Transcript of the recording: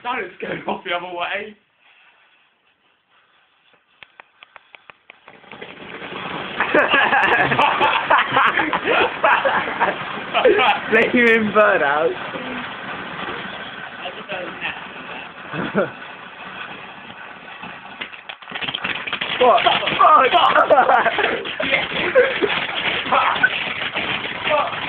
No, it's going off the other way. Flaming birdhouse. I just don't What? Fuck! Fuck!